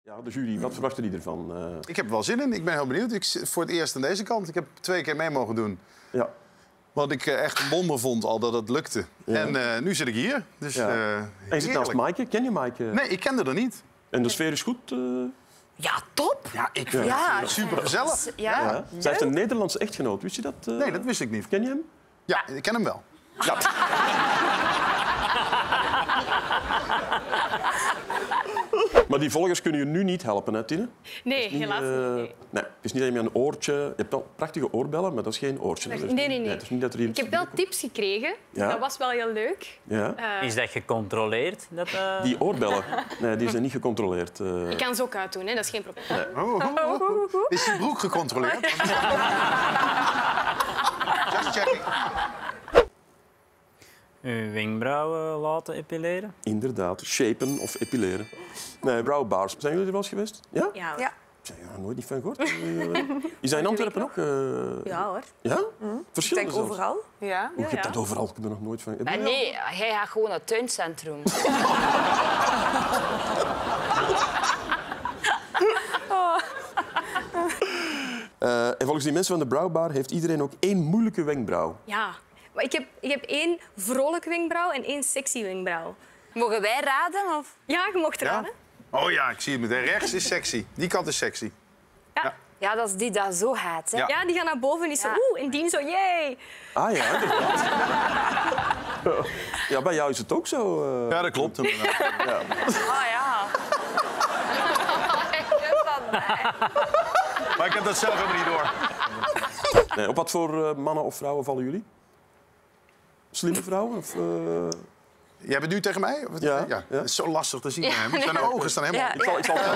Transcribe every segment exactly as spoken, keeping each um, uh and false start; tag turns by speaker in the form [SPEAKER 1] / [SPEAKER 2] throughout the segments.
[SPEAKER 1] Ja, de jury, wat verwachten die ervan? Uh...
[SPEAKER 2] Ik heb er wel zin in. Ik ben heel benieuwd. Ik voor het eerst aan deze kant. Ik heb twee keer mee mogen doen.
[SPEAKER 1] Ja.
[SPEAKER 2] Wat ik uh, echt een wonder vond al dat het lukte. Ja. En uh, nu zit ik hier. Dus,
[SPEAKER 1] ja.
[SPEAKER 2] uh,
[SPEAKER 1] en je zit naast Maaike. Ken je Maaike?
[SPEAKER 2] Nee, ik kende haar niet.
[SPEAKER 1] En de sfeer is goed? Uh...
[SPEAKER 3] Ja, top.
[SPEAKER 2] Ja, ik vind ja. het super gezellig.
[SPEAKER 3] Ja.
[SPEAKER 1] Ja. Zij heeft een Nederlandse echtgenoot. Wist je dat? Uh...
[SPEAKER 2] Nee, dat wist ik niet.
[SPEAKER 1] Ken je hem?
[SPEAKER 2] Ja, ik ken hem wel.
[SPEAKER 1] Ja. Maar die volgers kunnen je nu niet helpen, hè, Tine?
[SPEAKER 4] Nee, niet, helaas uh, niet.
[SPEAKER 1] Nee, het is niet dat je met een oortje... Je hebt wel prachtige oorbellen, maar dat is geen oortje.
[SPEAKER 4] Nee, nee, nee. nee. nee
[SPEAKER 1] het is niet dat er
[SPEAKER 4] ik heb wel tips gekregen. Ja? Dat was wel heel leuk.
[SPEAKER 1] Ja?
[SPEAKER 5] Uh, is dat gecontroleerd? Dat, uh...
[SPEAKER 1] Die oorbellen? Nee, die zijn niet gecontroleerd. Uh...
[SPEAKER 4] Je kan ze ook uitdoen, hè? Dat is geen probleem.
[SPEAKER 1] Nee.
[SPEAKER 2] Oh, oh, oh, oh. Is die broek gecontroleerd? Just checking.
[SPEAKER 5] Uw wenkbrauwen laten epileren?
[SPEAKER 1] Inderdaad, shapen of epileren. Nee, browbars. Zijn jullie er wel eens geweest? Ja?
[SPEAKER 3] Ja. ja.
[SPEAKER 1] Ik heb er nooit niet van gehoord. Is dat in Antwerpen ook? Uh...
[SPEAKER 3] Ja, hoor.
[SPEAKER 1] Ja? Mm. Verschillende
[SPEAKER 3] Ik denk overal. Ja.
[SPEAKER 1] Hoe, je hebt dat overal? Ik heb er nog nooit van gehoord.
[SPEAKER 3] Uh, nee, hij gaat gewoon naar het tuincentrum.
[SPEAKER 1] uh, en volgens die mensen van de Browbar heeft iedereen ook één moeilijke wenkbrauw.
[SPEAKER 4] Ja. Maar ik heb, ik heb één vrolijke wenkbrauw en één sexy wenkbrauw.
[SPEAKER 3] Mogen wij raden? Of?
[SPEAKER 4] Ja, je mocht raden.
[SPEAKER 2] Ja? Oh ja, ik zie het meteen. Rechts is sexy. Die kant is sexy.
[SPEAKER 4] Ja,
[SPEAKER 3] ja. ja dat is die dat zo gaat. Hè?
[SPEAKER 4] Ja. ja, die gaat naar boven en is ja. zo oeh, en die zo jee.
[SPEAKER 1] Ah ja, inderdaad. Ja, bij jou is het ook zo. Uh...
[SPEAKER 2] Ja, dat klopt. Ja.
[SPEAKER 3] Ah ja. Ik heb dat bij.
[SPEAKER 2] Maar ik heb dat zelf helemaal niet door.
[SPEAKER 1] Nee, op wat voor uh, mannen of vrouwen vallen jullie? Slimme vrouwen? Of, uh...
[SPEAKER 2] Jij bent nu tegen mij? Of
[SPEAKER 1] ja.
[SPEAKER 2] ja. Dat is zo lastig te zien. Ja, nee. Zijn ogen staan helemaal...
[SPEAKER 3] Ja,
[SPEAKER 2] ik zal, ik zal... Uh...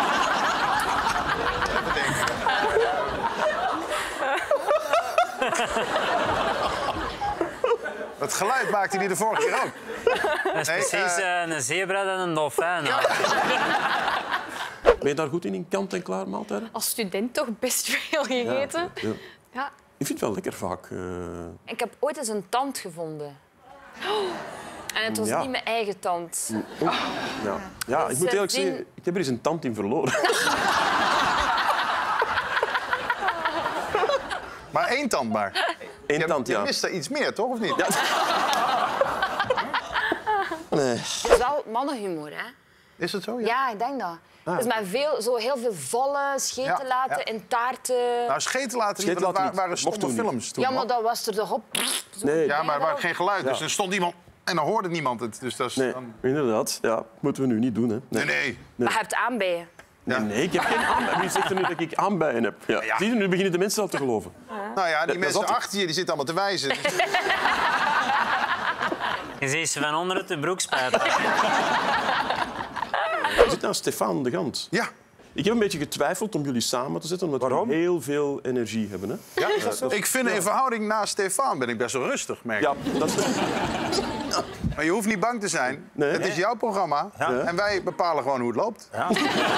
[SPEAKER 2] Het geluid maakte hij de vorige keer ook.
[SPEAKER 5] Dat is precies hey, uh... een zebra en een dolfijn. Ja.
[SPEAKER 1] Ben je daar goed in, in kant-en-klaar maaltijden?
[SPEAKER 4] Als student toch best veel gegeten.
[SPEAKER 1] Ja, ja.
[SPEAKER 4] Ja.
[SPEAKER 1] Ik vind het wel lekker vaak. Uh...
[SPEAKER 3] Ik heb ooit eens een tand gevonden. Oh. En het was ja. niet mijn eigen tand.
[SPEAKER 1] Oh. Ja, ja dus ik moet eerlijk zeggen, zin... ik heb er eens een tand in verloren.
[SPEAKER 2] Maar één tand maar.
[SPEAKER 1] Eén je, tand, ja.
[SPEAKER 2] Je mist er iets meer, toch? Of niet? Ja.
[SPEAKER 1] Nee.
[SPEAKER 3] Het is wel mannenhumor, hè?
[SPEAKER 2] Is het zo? Ja,
[SPEAKER 3] ja ik denk dat. Ah. Dus met veel, zo heel veel vallen, scheten ja, laten ja. en taarten.
[SPEAKER 2] Nou, scheten laten
[SPEAKER 1] scheten
[SPEAKER 2] niet,
[SPEAKER 1] laten
[SPEAKER 2] dat waren stomme
[SPEAKER 1] toen
[SPEAKER 2] films toen.
[SPEAKER 3] Ja, maar dat was er toch op.
[SPEAKER 1] Nee.
[SPEAKER 2] Ja, maar er was geen geluid. Ja. Dus er stond iemand en dan hoorde niemand het. Dus dat is
[SPEAKER 1] nee,
[SPEAKER 2] dan...
[SPEAKER 1] inderdaad. Ja, moeten we nu niet doen, hè?
[SPEAKER 2] Nee, nee. nee.
[SPEAKER 3] nee. Maar je hebt aanbijen.
[SPEAKER 1] Ja. Nee, ik heb geen aanbijen. Wie zegt er nu dat ik aanbijen heb? Ja. Ja. Zie je, nu beginnen de mensen al te geloven.
[SPEAKER 2] Ja. Nou ja, die dat, mensen dat achter je die zitten allemaal te wijzen.
[SPEAKER 5] Je ziet ze van onder het de broekspijpen.
[SPEAKER 1] Je zit naast Stefan de Gant.
[SPEAKER 2] Ja.
[SPEAKER 1] Ik heb een beetje getwijfeld om jullie samen te zetten, omdat
[SPEAKER 2] Waarom?
[SPEAKER 1] we heel veel energie hebben. Hè?
[SPEAKER 2] Ja, ja, dat... Ik vind in verhouding naast Stefan ben ik best wel rustig, merk ik.
[SPEAKER 1] Ja, dat is...
[SPEAKER 2] Maar je hoeft niet bang te zijn.
[SPEAKER 1] Nee.
[SPEAKER 2] Het is jouw programma ja. en wij bepalen gewoon hoe het loopt. Ja.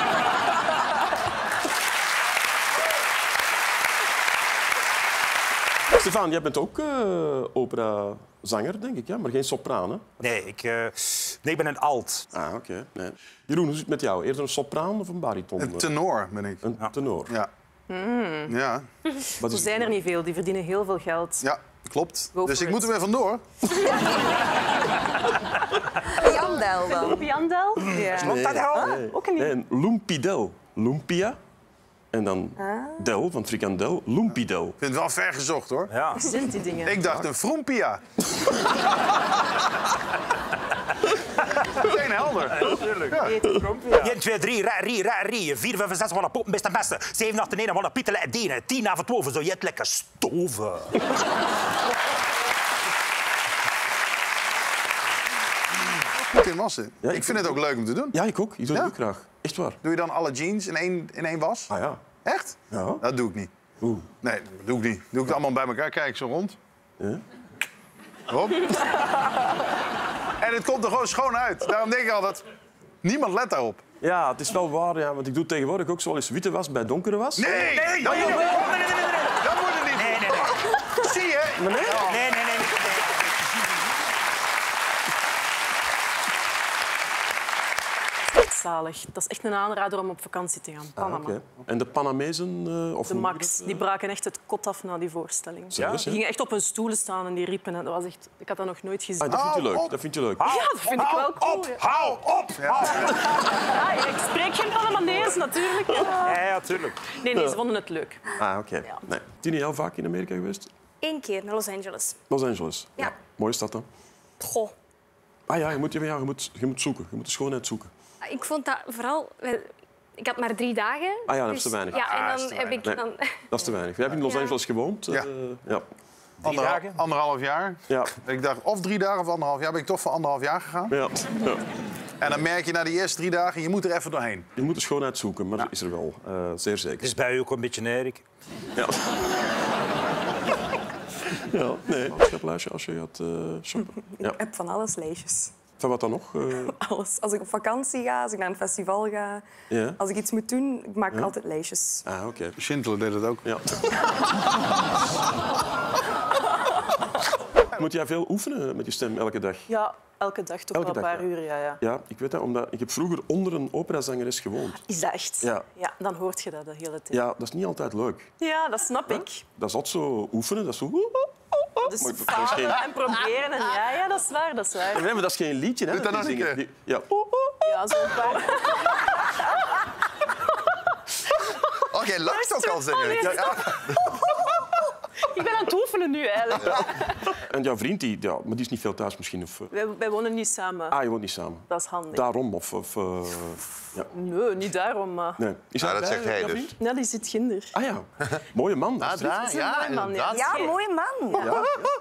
[SPEAKER 1] Stefan, jij bent ook uh, operazanger, denk ik, ja? Maar geen sopraan, hè?
[SPEAKER 6] Nee, ik, uh, nee, ik ben een alt.
[SPEAKER 1] Ah, oké. Okay. Nee. Jeroen, hoe zit het met jou? Eerder een sopraan of een bariton?
[SPEAKER 2] Een tenor ben ik.
[SPEAKER 1] Een ja. tenor?
[SPEAKER 2] Ja.
[SPEAKER 7] Mm.
[SPEAKER 2] ja.
[SPEAKER 7] Wat is er zijn er niet veel, die verdienen heel veel geld.
[SPEAKER 2] Ja, klopt.
[SPEAKER 7] Go
[SPEAKER 2] dus ik
[SPEAKER 7] it.
[SPEAKER 2] moet er weer vandoor.
[SPEAKER 7] Jandel dan? Jandel? Ja.
[SPEAKER 1] Nee,
[SPEAKER 7] dat
[SPEAKER 1] nee.
[SPEAKER 7] nee. Ook niet.
[SPEAKER 1] Nee, lumpidel. Lumpia. En dan ah. del, van frikandel, lumpidel.
[SPEAKER 2] Ik vind het wel ver gezocht, hoor.
[SPEAKER 7] Ja. Wat zijn die dingen?
[SPEAKER 2] Ik dacht een froempia. Meteen helder. Ja, natuurlijk. Ja.
[SPEAKER 6] één, twee, drie, rie, rie, rie. vier, vijf, zes, wat poppen, best en beste. zeven, acht, negen, wat pietelen en dienen. tien, avond, twaalf, zo je het lekker stoven.
[SPEAKER 2] Goed in wassen.
[SPEAKER 1] Ja,
[SPEAKER 2] ik, ik vind het ook leuk om te doen.
[SPEAKER 1] Ja, ik ook. Ik doe
[SPEAKER 2] ja?
[SPEAKER 1] het ook graag. Echt waar.
[SPEAKER 2] Doe je dan alle jeans in één, in één was?
[SPEAKER 1] Ah ja.
[SPEAKER 2] Echt?
[SPEAKER 1] Ja.
[SPEAKER 2] Dat doe ik niet.
[SPEAKER 1] Oeh.
[SPEAKER 2] Nee, dat doe ik niet. Doe ik het allemaal bij elkaar. Kijk, zo rond.
[SPEAKER 1] Ja.
[SPEAKER 2] Hop. En het komt er gewoon schoon uit. Daarom denk ik altijd, niemand let daarop.
[SPEAKER 1] Ja, het is wel waar, ja, want ik doe tegenwoordig ook zo eens witte was bij donkere was.
[SPEAKER 2] Nee, nee, nee, dat, nee, nee, nee, nee, nee, nee, nee. Dat wordt het niet.
[SPEAKER 6] Nee, nee, nee.
[SPEAKER 2] Zie je?
[SPEAKER 1] Maar nee?
[SPEAKER 6] Ja. Nee, nee, nee. nee.
[SPEAKER 7] zalig. Dat is echt een aanrader om op vakantie te gaan. Panama.
[SPEAKER 1] Ah, okay. En de Panamezen? Uh, of
[SPEAKER 7] de Max, die braken echt het kot af na die voorstelling.
[SPEAKER 1] Ja?
[SPEAKER 7] Die gingen echt op hun stoelen staan en die riepen. En dat was echt... Ik had dat nog nooit gezien.
[SPEAKER 1] Ah, dat vind je leuk. Dat vind je leuk.
[SPEAKER 7] Ja, dat vind ik wel cool.
[SPEAKER 6] Op,
[SPEAKER 7] Ja.
[SPEAKER 6] hou op!
[SPEAKER 7] Ja, ik spreek geen Panamees, natuurlijk. Ja.
[SPEAKER 6] Ja, ja, tuurlijk.
[SPEAKER 7] Nee, nee, ze vonden het leuk.
[SPEAKER 1] Ah, oké. Okay.
[SPEAKER 7] Ja.
[SPEAKER 1] Nee. Tine, jij vaak in Amerika geweest?
[SPEAKER 4] Eén keer naar Los Angeles.
[SPEAKER 1] Los Angeles.
[SPEAKER 4] Ja.
[SPEAKER 1] Mooie stad dan.
[SPEAKER 4] Goh.
[SPEAKER 1] Ah ja, je moet, ja, je moet, je moet zoeken. Je moet de schoonheid zoeken.
[SPEAKER 4] Ik vond dat vooral... Ik had maar drie dagen.
[SPEAKER 1] Ah ja, dat
[SPEAKER 4] dus,
[SPEAKER 1] is te weinig.
[SPEAKER 4] Ja, en
[SPEAKER 2] Ah,
[SPEAKER 4] dan
[SPEAKER 2] dat is te
[SPEAKER 4] heb ik...
[SPEAKER 1] Nee,
[SPEAKER 4] Dan...
[SPEAKER 1] dat is te weinig. Jij hebt in Los
[SPEAKER 4] Ja.
[SPEAKER 1] Angeles gewoond.
[SPEAKER 2] Ja.
[SPEAKER 1] Uh, ja.
[SPEAKER 2] Anderhal-
[SPEAKER 6] dagen?
[SPEAKER 2] Anderhalf jaar.
[SPEAKER 1] Ja.
[SPEAKER 2] Ik dacht, of drie dagen of anderhalf jaar. Ben ik toch voor anderhalf jaar gegaan.
[SPEAKER 1] Ja. Ja.
[SPEAKER 2] En dan merk je na die eerste drie dagen, je moet er even doorheen.
[SPEAKER 1] Je moet de schoonheid zoeken, maar dat is er wel. Uh, zeer zeker.
[SPEAKER 6] Het is bij u ook een beetje Erik.
[SPEAKER 1] Ja. Ja, nee. Boodschaplijstje als je gaat uh, shoppen. Ja.
[SPEAKER 7] Ik heb van alles lijstjes.
[SPEAKER 1] Van wat dan nog? Uh,
[SPEAKER 7] Alles. Als ik op vakantie ga, als ik naar een festival ga,
[SPEAKER 1] ja.
[SPEAKER 7] als ik iets moet doen, ik maak
[SPEAKER 1] Ja.
[SPEAKER 7] altijd lijstjes.
[SPEAKER 1] Ah, oké. Okay.
[SPEAKER 2] Schindler deed het ook.
[SPEAKER 1] Ja. Moet jij veel oefenen met je stem elke dag?
[SPEAKER 7] Ja, elke dag toch
[SPEAKER 1] Elke
[SPEAKER 7] wel een
[SPEAKER 1] dag,
[SPEAKER 7] paar
[SPEAKER 1] ja.
[SPEAKER 7] uur. Ja, ja.
[SPEAKER 1] Ja, ik weet dat, omdat ik heb vroeger onder een operazangeres gewoond.
[SPEAKER 7] Is dat echt?
[SPEAKER 1] Ja.
[SPEAKER 7] Ja, dan hoort je dat de hele tijd.
[SPEAKER 1] Ja, dat is niet altijd leuk.
[SPEAKER 7] Ja, dat snap ik.
[SPEAKER 1] Dat is altijd zo oefenen, dat is zo...
[SPEAKER 7] Dus
[SPEAKER 1] Maar dat is geen-
[SPEAKER 7] falen en proberen. En ja, ja, dat is waar, dat is waar.
[SPEAKER 1] Nee, maar dat is geen liedje, hè?
[SPEAKER 2] Doe dat
[SPEAKER 1] die
[SPEAKER 2] nog een
[SPEAKER 1] zingen.
[SPEAKER 2] keer.
[SPEAKER 1] Die- Ja.
[SPEAKER 7] Ja, zo paar.
[SPEAKER 2] Oh, jij lacht ook al, zeg ik.
[SPEAKER 7] nee.
[SPEAKER 2] Ja.
[SPEAKER 7] Ik ben aan het oefenen nu, eigenlijk.
[SPEAKER 1] En jouw vriend, die, ja, maar die is niet veel thuis misschien? Of, uh...
[SPEAKER 7] Wij, wij wonen niet samen.
[SPEAKER 1] Ah, je woont niet samen.
[SPEAKER 7] Dat is handig.
[SPEAKER 1] Daarom? Of, of, uh... ja.
[SPEAKER 7] Nee, niet daarom, maar...
[SPEAKER 1] Nee. Is
[SPEAKER 8] Ja,
[SPEAKER 1] hij
[SPEAKER 8] dat
[SPEAKER 1] erbij,
[SPEAKER 8] zegt hij
[SPEAKER 1] jouw
[SPEAKER 8] dus.
[SPEAKER 1] vriend?
[SPEAKER 7] Ja, die zit ginder.
[SPEAKER 1] Ah ja, mooie man.
[SPEAKER 8] Ah,
[SPEAKER 1] Astrid.
[SPEAKER 8] daar,
[SPEAKER 7] Dat is een
[SPEAKER 8] ja,
[SPEAKER 7] mooi man, ja.
[SPEAKER 8] inderdaad.
[SPEAKER 7] Ja,
[SPEAKER 8] mooi man.
[SPEAKER 1] Ja.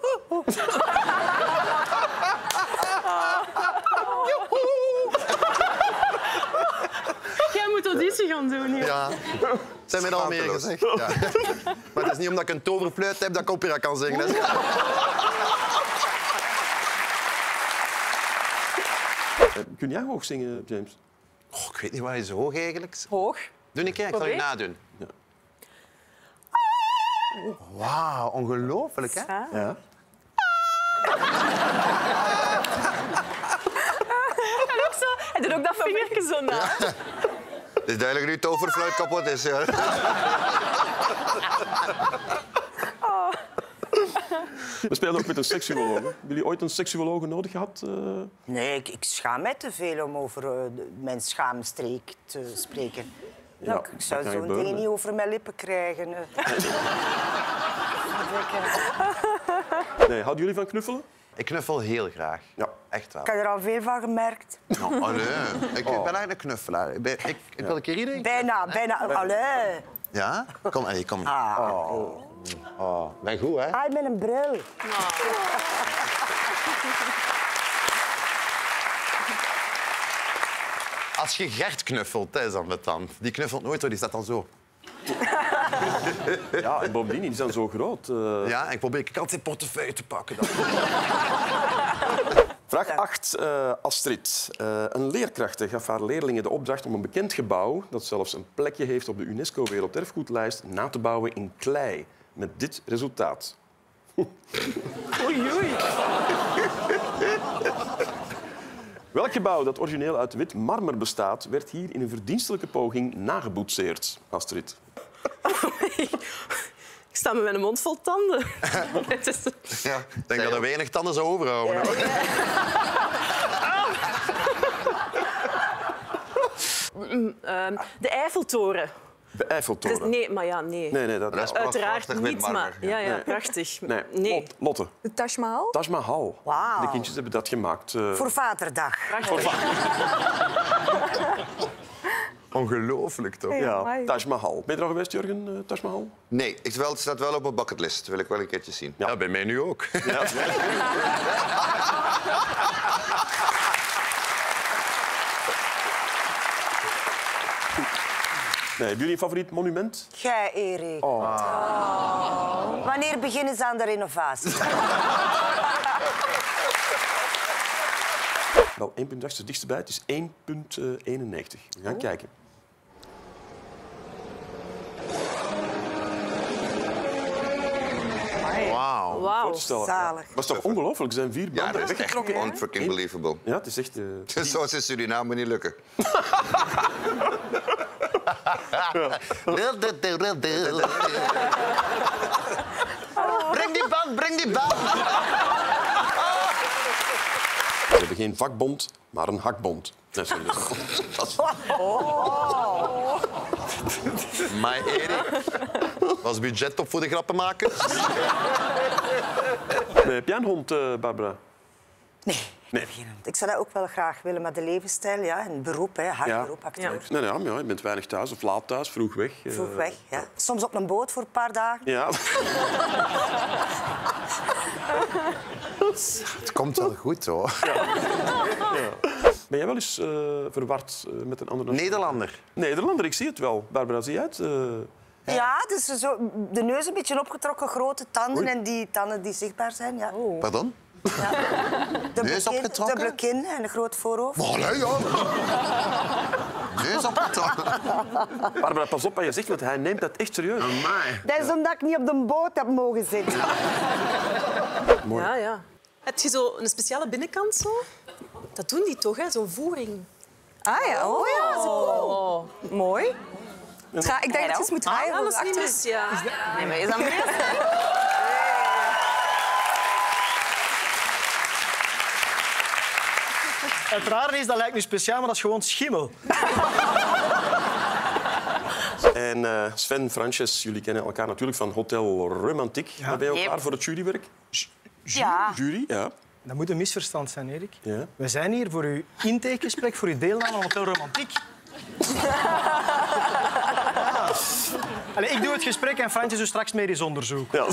[SPEAKER 7] Jij moet auditie gaan doen. Ja.
[SPEAKER 8] Ja. Zijn mij al meer
[SPEAKER 2] Schaamteloos.
[SPEAKER 8] gezegd. Ja. Maar het is niet omdat ik een toverfluit heb dat ik opera kan zingen. Dat is-
[SPEAKER 1] Uh, kun jij hoog zingen, James?
[SPEAKER 8] Oh, ik weet niet wat is hoog eigenlijk.
[SPEAKER 7] Hoog.
[SPEAKER 8] Doe een keer, ik zal je
[SPEAKER 7] Probeer.
[SPEAKER 8] nadoen.
[SPEAKER 1] Ja.
[SPEAKER 8] Wauw, ongelooflijk, hè?
[SPEAKER 7] Ja.
[SPEAKER 1] Ja.
[SPEAKER 7] En ook zo, hij doet ook dat vingertje zo na.
[SPEAKER 8] Het is duidelijk nu toverfluit kapot is. Ja.
[SPEAKER 1] We spelen ook met een seksuoloog. Hebben jullie ooit een seksuoloog nodig gehad? Uh...
[SPEAKER 9] Nee, ik, ik schaam mij te veel om over uh, de- mijn schaamstreek te spreken.
[SPEAKER 1] Ja,
[SPEAKER 9] Nou, ik zou
[SPEAKER 1] dat kan
[SPEAKER 9] zo'n
[SPEAKER 1] gebeuren,
[SPEAKER 9] ding
[SPEAKER 1] hè.
[SPEAKER 9] niet over mijn lippen krijgen. uh.
[SPEAKER 1] Nee, houden jullie van knuffelen?
[SPEAKER 8] Ik knuffel heel graag.
[SPEAKER 1] Ja.
[SPEAKER 8] Echt wel.
[SPEAKER 9] Ik heb er al veel van gemerkt.
[SPEAKER 8] Nou, allee. Ik ben eigenlijk een knuffelaar. Ik, ben, ik, ik wil een keer iedereen...
[SPEAKER 9] Bijna, bijna. Allee.
[SPEAKER 8] Ja? Kom, allee, kom.
[SPEAKER 9] Ah.
[SPEAKER 8] Oh. Oh. Ben goed, hè?
[SPEAKER 9] Hij met een bril.
[SPEAKER 8] Als je Gert knuffelt, hè, is dan met tand. Die knuffelt nooit, hoor. Die staat dan zo.
[SPEAKER 1] Ja, en bovendien, die zijn zo groot. Uh...
[SPEAKER 8] Ja, ik probeer ik altijd zijn portefeuille te pakken. Dan.
[SPEAKER 1] Vraag acht, uh, Astrid. Uh, een leerkrachte gaf haar leerlingen de opdracht om een bekend gebouw, dat zelfs een plekje heeft op de UNESCO Werelderfgoedlijst, na te bouwen in klei. Met dit resultaat.
[SPEAKER 7] Oei, oei.
[SPEAKER 1] Welk gebouw dat origineel uit wit marmer bestaat, werd hier in een verdienstelijke poging nageboetseerd, Astrid?
[SPEAKER 7] Ik sta met mijn mond vol tanden. Het is...
[SPEAKER 8] Ja, ik denk dat er weinig tanden zou overhouden. hoor.
[SPEAKER 7] Um, de Eiffeltoren.
[SPEAKER 1] De Eiffeltoren.
[SPEAKER 7] Dus, nee, maar ja, nee.
[SPEAKER 1] Nee, nee, dat,
[SPEAKER 8] Dat is
[SPEAKER 7] Uiteraard
[SPEAKER 8] prachtig
[SPEAKER 7] niet,
[SPEAKER 8] wit marmer.
[SPEAKER 7] maar... Ja, ja,
[SPEAKER 1] Nee.
[SPEAKER 7] prachtig.
[SPEAKER 1] Nee,
[SPEAKER 7] Nee.
[SPEAKER 1] Lot- Lotte.
[SPEAKER 7] De Taj Mahal?
[SPEAKER 1] Taj Mahal.
[SPEAKER 9] Wauw.
[SPEAKER 1] De kindjes hebben dat gemaakt. Uh...
[SPEAKER 9] Voor Vaderdag.
[SPEAKER 8] Ongelooflijk, toch?
[SPEAKER 1] Ja,
[SPEAKER 7] amai.
[SPEAKER 1] Taj Mahal. Ben je er al geweest, Jurgen, uh, Taj Mahal?
[SPEAKER 8] Nee, het wel- het staat wel op mijn bucketlist. Dat wil ik wel een keertje zien.
[SPEAKER 1] Ja.
[SPEAKER 8] Ja, bij mij nu ook.
[SPEAKER 1] Ja. Nee, hebben jullie een favoriet monument?
[SPEAKER 9] Jij, Erik. Oh. Wanneer beginnen ze aan de renovatie?
[SPEAKER 1] Wel, één punt acht is het dichtst bij. Het is één punt eenennegentig. We gaan kijken.
[SPEAKER 8] Wauw.
[SPEAKER 7] wauw.
[SPEAKER 1] Voorstellen.
[SPEAKER 9] Zalig.
[SPEAKER 1] Dat is toch ongelooflijk? Er zijn vier
[SPEAKER 8] Ja,
[SPEAKER 1] banden
[SPEAKER 8] dat is echt
[SPEAKER 1] weggetrokken.
[SPEAKER 8] unfucking believable.
[SPEAKER 1] Ja, het is echt... Uh...
[SPEAKER 8] Dus zoals in Suriname niet lukken. Breng die band, breng die band.
[SPEAKER 1] We hebben geen vakbond, maar een hakbond. Nee, sorry.
[SPEAKER 9] Oh.
[SPEAKER 8] Maar Erik, was budget op voor de grappenmakers?
[SPEAKER 1] Nee, heb jij een hond, uh, Barbara?
[SPEAKER 9] Nee.
[SPEAKER 1] Nee.
[SPEAKER 9] Ik zou dat ook wel graag willen, maar de levensstijl, ja, een beroep, hè, hard
[SPEAKER 1] Ja.
[SPEAKER 9] beroep, acteur.
[SPEAKER 1] Nee, nee, maar ja, je bent weinig thuis of laat thuis, vroeg weg. uh,
[SPEAKER 9] Vroeg weg, ja. Soms op een boot voor een paar dagen.
[SPEAKER 1] Ja.
[SPEAKER 8] Het komt wel goed, hoor.
[SPEAKER 1] Ben jij wel eens uh, verward uh, met een andere...
[SPEAKER 8] Nederlander.
[SPEAKER 1] Nederlander, ik zie het wel. Barbara, zie jij het? Uh...
[SPEAKER 9] Ja, dus zo, de neus een beetje opgetrokken, grote tanden Oei. en die tanden die zichtbaar zijn. Ja.
[SPEAKER 8] Oh. Pardon?
[SPEAKER 9] Ja.
[SPEAKER 8] Neus opgetrokken?
[SPEAKER 9] Dubbele kin en een groot voorhoofd.
[SPEAKER 8] Oh, nee, ja. Neus opgetrokken.
[SPEAKER 1] Barbara, pas op wat je zegt, want hij neemt dat echt serieus.
[SPEAKER 8] Amai.
[SPEAKER 9] Dat is omdat ik niet op de boot heb mogen zitten.
[SPEAKER 1] Mooi.
[SPEAKER 7] Ja, ja. Heb je zo een speciale binnenkant zo? Dat doen die toch, hè? Zo'n voering.
[SPEAKER 4] Ah ja, oh ja, zo cool. Mooi. Ga, ik denk dat je eens moet draaien.
[SPEAKER 7] Ah, dat is niet
[SPEAKER 4] achter.
[SPEAKER 7] mis, ja.
[SPEAKER 4] Nee, maar is dat mis?
[SPEAKER 10] Het rare is, dat lijkt nu speciaal, maar dat is gewoon schimmel.
[SPEAKER 1] En uh, Sven, Frances, jullie kennen elkaar natuurlijk van Hotel Romantiek. Ja. Ben je ook klaar voor het jurywerk? J
[SPEAKER 9] Ja.
[SPEAKER 1] Jury, ja.
[SPEAKER 10] Dat moet een misverstand zijn, Erik.
[SPEAKER 1] Ja.
[SPEAKER 10] We zijn hier voor uw intakegesprek, voor uw deelname aan Hotel Romantiek. Ah. Allee, ik doe het gesprek en Fransjes doet straks medisch onderzoek.
[SPEAKER 1] Ja.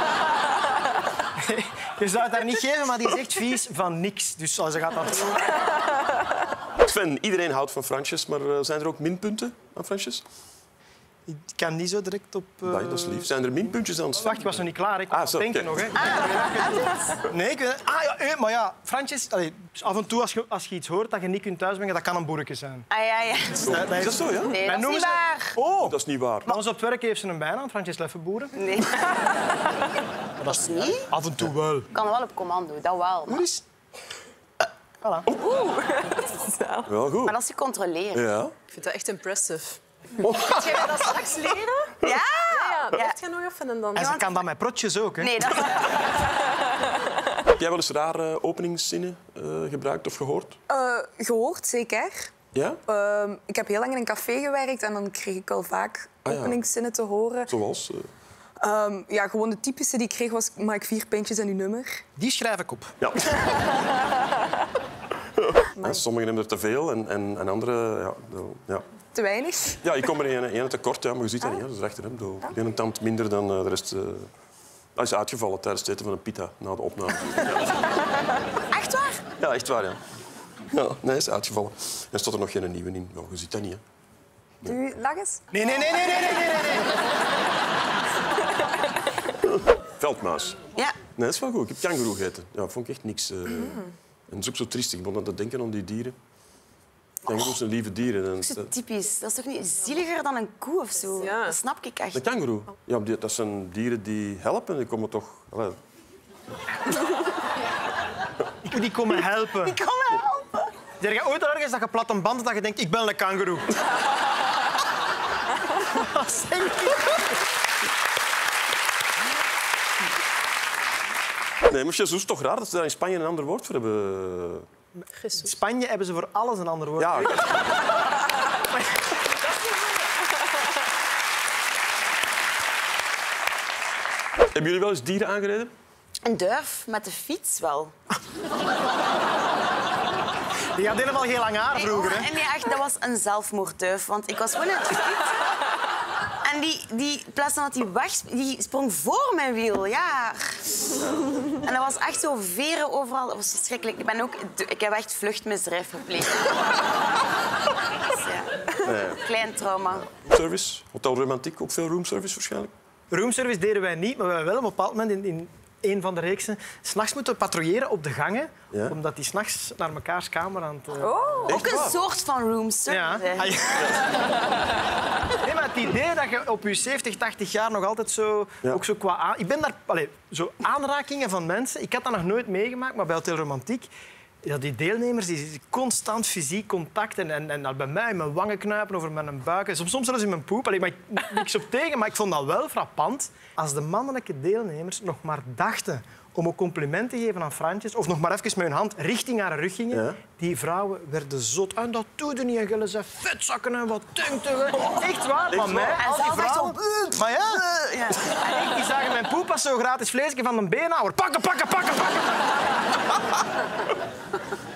[SPEAKER 10] Je zou het daar niet geven, maar die is echt vies van niks. Dus ze gaat dat...
[SPEAKER 1] Sven, iedereen houdt van Fransjes, maar uh, zijn er ook minpunten aan Fransjes?
[SPEAKER 10] Ik kan niet zo direct op... Uh...
[SPEAKER 1] Dat is lief. Zijn er minpuntjes aan Sven?
[SPEAKER 10] Wacht, ik was nog niet klaar. Ik
[SPEAKER 1] ah,
[SPEAKER 10] was
[SPEAKER 1] zo,
[SPEAKER 10] denken
[SPEAKER 1] okay.
[SPEAKER 10] nog. Hè. Nee, ik weet... Ah, ja, eh, maar ja, Fransjes... Allee, dus af en toe, als je, als je iets hoort dat je niet kunt thuisbrengen, dat kan een boerke zijn.
[SPEAKER 9] Ah, ja, ja.
[SPEAKER 10] Dat, dat
[SPEAKER 1] Is dat zo, ja?
[SPEAKER 9] Nee, dat is niet
[SPEAKER 10] ze...
[SPEAKER 9] waar.
[SPEAKER 10] Oh,
[SPEAKER 1] Dat is niet waar.
[SPEAKER 10] bij ons op het werk heeft ze een bijnaam, Fransjes Leffenboeren.
[SPEAKER 9] Nee.
[SPEAKER 10] Maar dat is niet? Af en toe wel.
[SPEAKER 11] Ik kan wel op commando, dat wel. Maar,
[SPEAKER 10] Dus... Voilà.
[SPEAKER 1] Wel goed.
[SPEAKER 11] maar dat is gecontroleerd.
[SPEAKER 1] Ja.
[SPEAKER 7] Ik vind dat echt impressive.
[SPEAKER 1] Oh.
[SPEAKER 7] Ga jij dat straks leren?
[SPEAKER 9] Ja.
[SPEAKER 7] Ja, dat
[SPEAKER 9] Ja.
[SPEAKER 7] echt jij nog even en dan...
[SPEAKER 10] En ze kan dat met protjes ook, hè?
[SPEAKER 9] Nee, dat is...
[SPEAKER 1] Heb jij wel eens rare openingszinnen uh, gebruikt of gehoord?
[SPEAKER 12] Uh, gehoord, zeker.
[SPEAKER 1] Ja?
[SPEAKER 12] Uh, ik heb heel lang in een café gewerkt en dan kreeg ik wel vaak
[SPEAKER 1] Ah, ja.
[SPEAKER 12] openingszinnen te horen.
[SPEAKER 1] Zoals? Uh...
[SPEAKER 12] Um, ja, gewoon de typische die ik kreeg was: maak ik vier pintjes en uw nummer.
[SPEAKER 10] Die schrijf ik op.
[SPEAKER 1] Ja. Ja, sommigen hebben er te veel en, en, en anderen... Ja, ja.
[SPEAKER 12] Te weinig.
[SPEAKER 1] Ja, ik kom er een, een tekort, ja, maar je ziet dat niet. Hè. Dat is rechter. Hè. De ene tand minder dan uh, de rest. Uh... Hij is uitgevallen tijdens het eten van een pita na de opname.
[SPEAKER 9] Echt waar?
[SPEAKER 1] Ja, echt waar, ja. Ja, nee, hij is uitgevallen. Er stond er nog geen nieuwe in. Nou, je ziet dat niet, hè.
[SPEAKER 12] Doe u lach eens?
[SPEAKER 10] Nee, nee, nee, nee, nee, nee, nee.
[SPEAKER 1] Veldmuis.
[SPEAKER 9] Ja.
[SPEAKER 1] Nee, dat is wel goed. Ik heb kangoeroe gegeten. Ja, vond ik echt niks. Uh... Mm. En dat is ook zo triestig. Ik begon aan te denken aan die dieren. Kangoeroes zijn lieve dieren.
[SPEAKER 11] Dat is zo typisch. Dat is toch niet zieliger dan een koe of zo?
[SPEAKER 7] Ja.
[SPEAKER 11] Dat snap ik echt.
[SPEAKER 1] Een kangoeroe? Ja, die, dat zijn dieren die helpen. Die komen toch... Allee.
[SPEAKER 10] Ik die komen helpen.
[SPEAKER 9] Die komen helpen.
[SPEAKER 10] Zeg je ooit ergens dat je plat een band hebt dat je denkt, ik ben een kangoeroe? Wat zeg je?
[SPEAKER 1] Nee, maar Jesus is toch raar dat ze daar in Spanje een ander woord voor hebben.
[SPEAKER 10] In Spanje hebben ze voor alles een ander woord.
[SPEAKER 1] Ja. Hebben jullie wel eens dieren aangereden?
[SPEAKER 11] Een duif met de fiets wel.
[SPEAKER 10] Die had helemaal geen lang haar vroeger, hè?
[SPEAKER 11] Nee, nee, echt, dat was een zelfmoordduif. Want ik was gewoon in het fiets. En die, die, in plaats van dat hij weg... Die sprong voor mijn wiel, ja. En dat was echt zo veren overal. Dat was verschrikkelijk. Ik, ben ook, ik heb echt vluchtmisdrijf gepleegd. Dus ja,
[SPEAKER 1] Nee.
[SPEAKER 11] klein trauma.
[SPEAKER 1] Service, Hotel Romantiek, ook veel roomservice waarschijnlijk.
[SPEAKER 10] Roomservice deden wij niet, maar we hebben wel op een bepaald moment in, in een van de reeksen s'nachts moeten patrouilleren op de gangen,
[SPEAKER 1] Ja?
[SPEAKER 10] omdat die s'nachts naar mekaars kamer aan het... Uh...
[SPEAKER 11] Oh, ook een soort van roomservice.
[SPEAKER 10] Ja. Ah, ja. Nee, maar die idee dat je op je zeventig, tachtig jaar nog altijd zo...
[SPEAKER 1] Ja.
[SPEAKER 10] Ook zo qua aan... Ik ben daar... Allee, zo aanrakingen van mensen... Ik had dat nog nooit meegemaakt, maar bij Hotel Romantiek... Ja, die deelnemers die constant fysiek contact en, en, en bij mij in mijn wangen knuipen over mijn buik. En soms, soms zelfs in mijn poep. Allee, maar ik niks op tegen, maar ik vond dat wel frappant. Als de mannelijke deelnemers nog maar dachten om een compliment te geven aan Frantjes, of nog maar even met hun hand richting haar rug gingen, ja. Die vrouwen werden zot. En dat doe je niet. En gillen ze vetzakken en wat tunkten. Echt waar, van mij. Al die vrouwen. Maar ja. ja. En ik, die zagen mijn poep als zo'n gratis vleesje van een beenhouwer. Pakken, pakken, pakken, pakken.